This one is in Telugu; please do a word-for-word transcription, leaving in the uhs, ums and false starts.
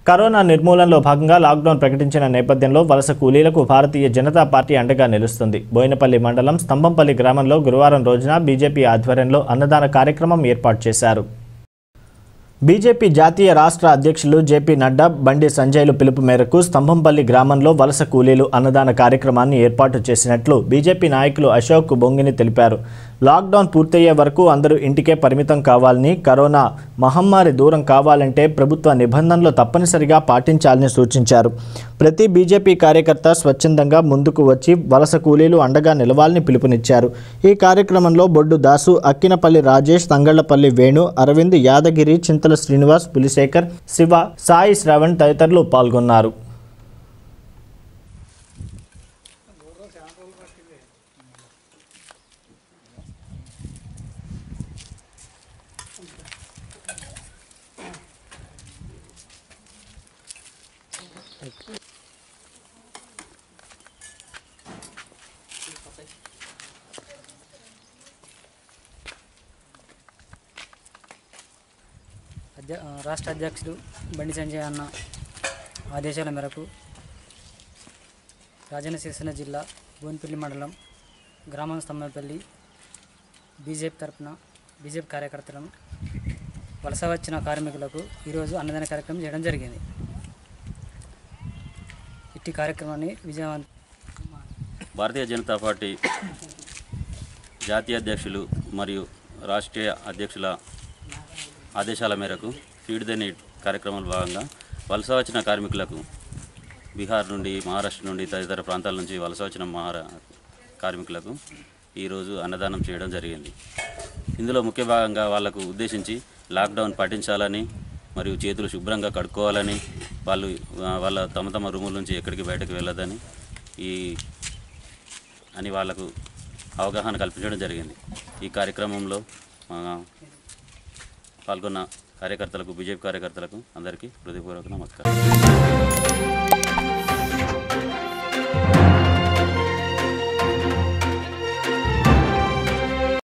కరోనా నిర్మూలనలో భాగంగా లాక్డౌన్ ప్రకటించిన నేపథ్యంలో వలస కూలీలకు భారతీయ జనతా పార్టీ అండగా నిలుస్తుంది. బోయినపల్లి మండలం స్తంభంపల్లి గ్రామంలో గురువారం రోజున బీజేపీ ఆధ్వర్యంలో అన్నదాన కార్యక్రమం ఏర్పాటు చేశారు. బీజేపీ జాతీయ రాష్ట్ర అధ్యక్షులు జేపీ నడ్డా, బండి సంజయ్లు పిలుపు మేరకు స్తంభంపల్లి గ్రామంలో వలస కూలీలు అన్నదాన కార్యక్రమాన్ని ఏర్పాటు చేసినట్లు బీజేపీ నాయకులు అశోక్ బొంగిని తెలిపారు. లాక్డౌన్ పూర్తయ్యే వరకు అందరూ ఇంటికే పరిమితం కావాలని, కరోనా మహమ్మారి దూరం కావాలంటే ప్రభుత్వ నిబంధనలు తప్పనిసరిగా పాటించాలని సూచించారు. ప్రతి బీజేపీ కార్యకర్త స్వచ్ఛందంగా ముందుకు వచ్చి వలస కూలీలు అండగా నిలవాలని పిలుపునిచ్చారు. ఈ కార్యక్రమంలో బొడ్డు దాసు, అక్కినపల్లి రాజేష్, తంగళ్లపల్లి వేణు, అరవింద్, యాదగిరి, చింతల శ్రీనివాస్, పులిశేఖర్, శివ, సాయి శ్రవణ్ తదితరులు పాల్గొన్నారు. రాష్ట్ర అధ్యక్షుడు బండి సంజయ్ అన్న ఆదేశాల మేరకు రాజన్న సిరిసిల్ల జిల్లా బోయినపల్లి మండలం గ్రామం స్తంభంపల్లి బీజేపీ తరఫున బీజేపీ కార్యకర్తలను వలస వచ్చిన కార్మికులకు ఈరోజు అన్నదాన కార్యక్రమం చేయడం జరిగింది. ఇట్టి కార్యక్రమాన్ని విజయవంతం భారతీయ జనతా పార్టీ జాతీయ అధ్యక్షులు మరియు రాష్ట్రీయ అధ్యక్షుల ఆదేశాల మేరకు ఫీడ్ ద నీడ్ కార్యక్రమంలో భాగంగా వలస వచ్చిన కార్మికులకు బీహార్ నుండి, మహారాష్ట్ర నుండి తదితర ప్రాంతాల నుంచి వలస వచ్చిన మహారా కార్మికులకు ఈరోజు అన్నదానం చేయడం జరిగింది. ఇందులో ముఖ్య భాగంగా వాళ్లకు ఉద్దేశించి లాక్డౌన్ పాటించాలని మరియు చేతులు శుభ్రంగా కడుక్కోవాలని, వాళ్ళు వాళ్ళ తమ తమ రూముల నుంచి ఎక్కడికి బయటకు వెళ్ళదని ఈ అని వాళ్లకు అవగాహన కల్పించడం జరిగింది. ఈ కార్యక్రమంలో పాల్గొన్న కార్యకర్తలకు, బీజేపీ కార్యకర్తలకు అందరికీ హృదయపూర్వక నమస్కారం.